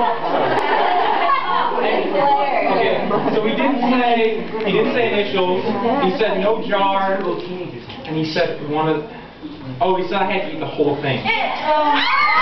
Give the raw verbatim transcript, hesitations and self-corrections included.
Okay, so he didn't say he didn't say initials. He said no jar, and he said one of. Oh, he said I had to eat the whole thing.